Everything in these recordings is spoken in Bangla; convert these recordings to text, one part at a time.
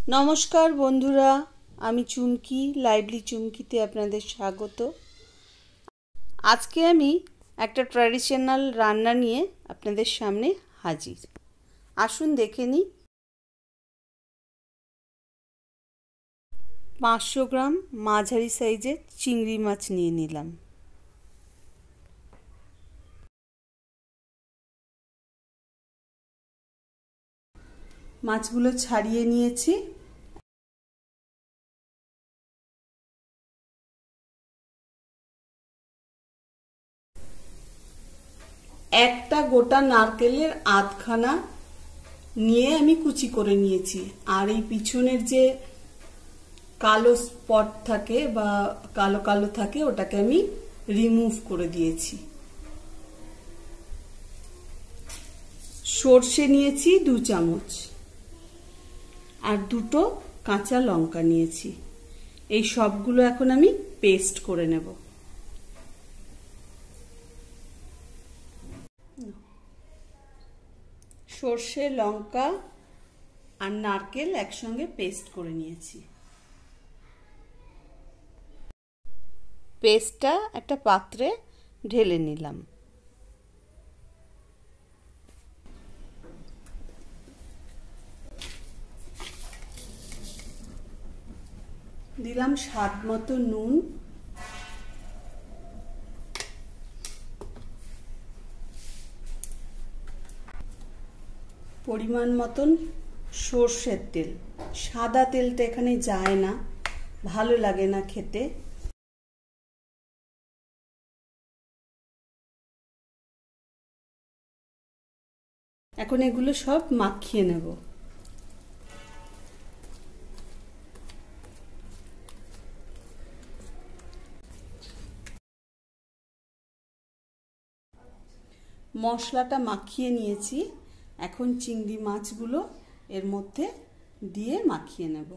নমস্কার বন্ধুরা, আমি চুমকি, লাইভলি চুমকিতে আপনাদের স্বাগত। আজকে আমি একটা ট্র্যাডিশনাল রান্না নিয়ে আপনাদের সামনে হাজির। আসুন দেখে নিই। 500 গ্রাম মাঝারি সাইজের চিংড়ি মাছ নিয়ে নিলাম। মাছগুলো ছাড়িয়ে নিয়েছি। একটা গোটা নারকেলের আধখানা নিয়ে আমি কুচি করে নিয়েছি। আর এই পিছনের যে কালো স্পট থাকে বা কালো কালো থাকে ওটাকে আমি রিমুভ করে দিয়েছি। সর্ষে নিয়েছি 2 চামচ আর 2টো কাঁচা লঙ্কা নিয়েছি। এই সবগুলো এখন আমি পেস্ট করে নেব। সর্ষে, লঙ্কা আর নারকেল একসঙ্গে পেস্ট করে নিয়েছি। পেস্টটা একটা পাত্রে ঢেলে নিলাম। দিলাম স্বাদ মতো নুন, পরিমাণ মতন সর্ষের তেল। সাদা তেলটা এখানে যায় না, ভালো লাগে না খেতে। এখন এগুলো সব মাখিয়ে নেব। মশলাটা মাখিয়ে নিয়েছি। এখন চিংড়ি মাছগুলো এর মধ্যে দিয়ে মাখিয়ে নেব।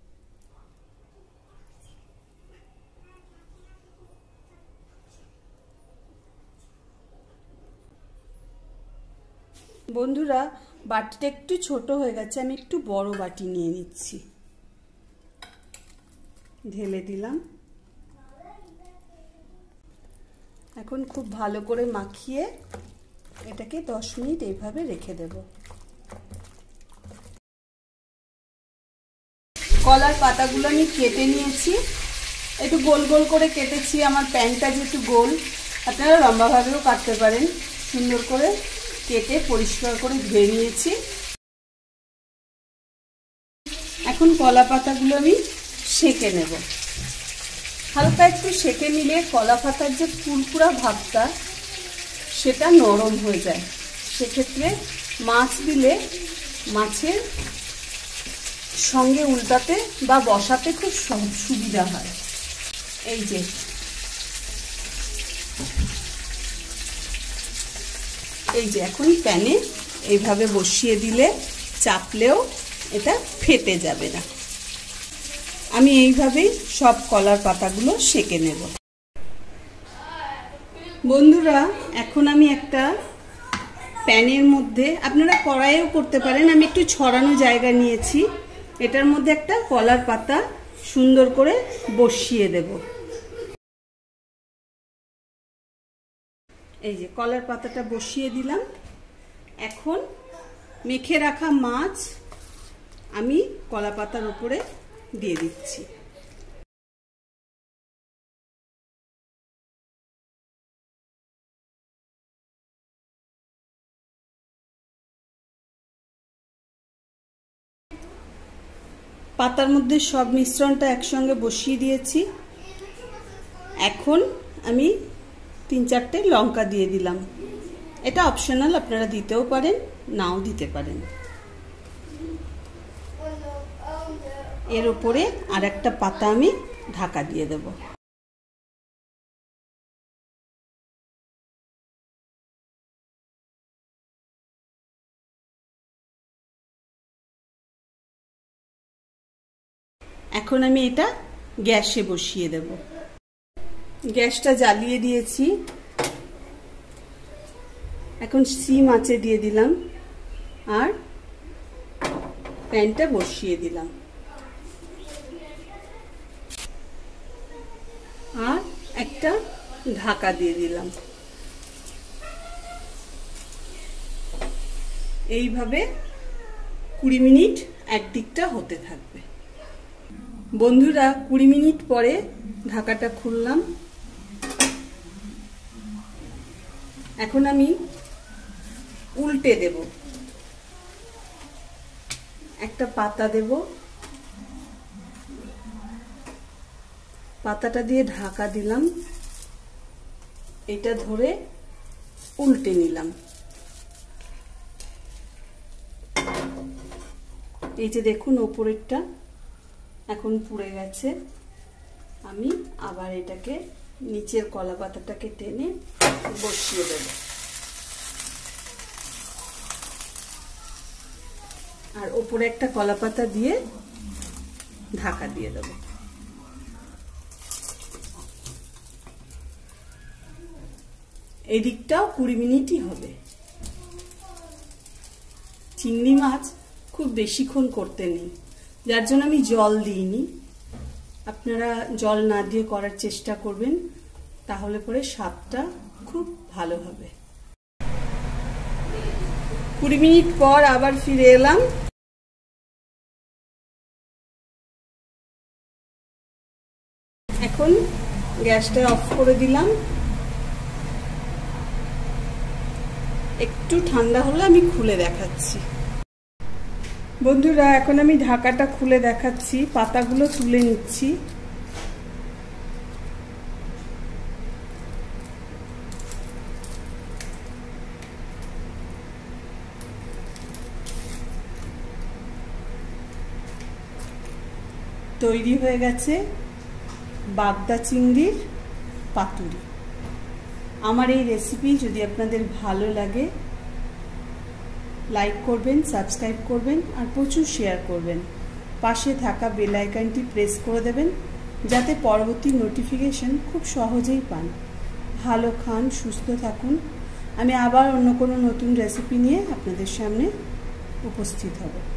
বন্ধুরা, বাটিটা একটু ছোট হয়ে গেছে, আমি একটু বড় বাটি নিয়ে নিচ্ছি। ঢেলে দিলাম। এখন খুব ভালো করে মাখিয়ে এটাকে 10 মিনিট এইভাবে রেখে দেব। কলার পাতাগুলো আমি কেটে নিয়েছি। একটু গোল গোল করে কেটেছি। আমার প্যানটা যেহেতু গোল, আপনারা লম্বাভাবেও কাটতে পারেন। সুন্দর করে কেটে পরিষ্কার করে ধুয়ে নিয়েছি। এখন কলা পাতাগুলো আমি সেঁকে নেব। হালকা একটু সেঁকে নিলে কলা পাতার যে কুরকুরা ভাবটা সেটা নরম হয়ে যায়। সেক্ষেত্রে মাছ দিলে মাছের সঙ্গে উল্টাতে বা বসাতে খুব সুবিধা হয়। এই যে এখন প্যানে এইভাবে বসিয়ে দিলে চাপলেও এটা ফেটে যাবে না। আমি এইভাবেই সব কলার পাতাগুলো সেঁকে নেব। বন্ধুরা, এখন আমি একটা প্যানের মধ্যে, আপনারা কড়াইও করতে পারেন, আমি একটু ছড়ানো জায়গা নিয়েছি। এটার মধ্যে একটা কলার পাতা সুন্দর করে বসিয়ে দেব। এই যে কলার পাতাটা বসিয়ে দিলাম। এখন মেখে রাখা মাছ আমি কলা পাতার উপরে দিয়ে দিচ্ছি। পাতার মধ্যে সব মিশ্রণটা একসঙ্গে বসিয়ে দিয়েছি। এখন আমি 3-4টে লঙ্কা দিয়ে দিলাম। এটা অপশনাল, আপনারা দিতেও পারেন, নাও দিতে পারেন। এর উপরে আর একটা পাতা আমি ঢাকা দিয়ে দেব। এখন আমি এটা গ্যাসে বসিয়ে দেব। গ্যাসটা জ্বালিয়ে দিয়েছি। এখন সিম আঁচে দিয়ে দিলাম আর প্যানটা বসিয়ে দিলাম। আর একটা ঢাকা দিয়ে দিলাম। এইভাবে 20 মিনিট একদিকটা হতে থাকবে। বন্ধুরা 20 মিনিট পরে ঢাকাটা খুললাম। এখন আমি উল্টে দেব। একটা পাতা দেব, পাতাটা দিয়ে ঢাকা দিলাম, এটা ধরে উল্টে নিলাম। এই যে দেখুন ওপরেরটা এখন পুড়ে গেছে। আমি আবার এটাকে নিচের কলা পাতাটাকে টেনে বসিয়ে দেব। আর ওপরে একটা কলা পাতা দিয়ে ঢাকা দিয়ে দেব। এই দিকটাও 20 মিনিটই হবে। চিংড়ি মাছ খুব বেশিক্ষণ করতে নেই, যার জন্য আমি জল দিইনি। আপনারা জল না দিয়ে করার চেষ্টা করবেন, তাহলে পরে স্বাদটা খুব ভালো হবে। 20 মিনিট পর আবার ফিরে এলাম। এখন গ্যাসটা অফ করে দিলাম। একটু ঠান্ডা হলে আমি খুলে দেখাচ্ছি। বন্ধুরা এখন আমি ঢাকাটা খুলে দেখাচ্ছি, পাতাগুলো তুলে নিচ্ছি। তৈরি হয়ে গেছে বাগদা চিংড়ির পাতুরি। আমার এই রেসিপি যদি আপনাদের ভালো লাগে, লাইক করবেন, সাবস্ক্রাইব করবেন আর প্রচুর শেয়ার করবেন। পাশে থাকা বেল আইকনটি প্রেস করে দেবেন, যাতে পরবর্তী নোটিফিকেশন খুব সহজেই পান। ভালো খান, সুস্থ থাকুন। আমি আবার অন্য কোনো নতুন রেসিপি নিয়ে আপনাদের সামনে উপস্থিত হব।